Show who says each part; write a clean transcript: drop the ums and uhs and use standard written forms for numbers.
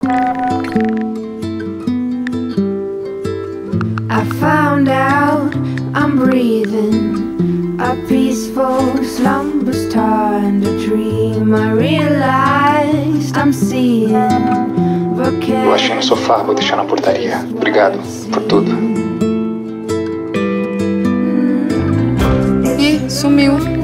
Speaker 1: I found out I'm breathing a peaceful slumber's turned a dream. I realized I'm seeing.
Speaker 2: Eu achei no sofá, vou deixar na portaria. Obrigado por tudo.
Speaker 3: Ih, sumiu.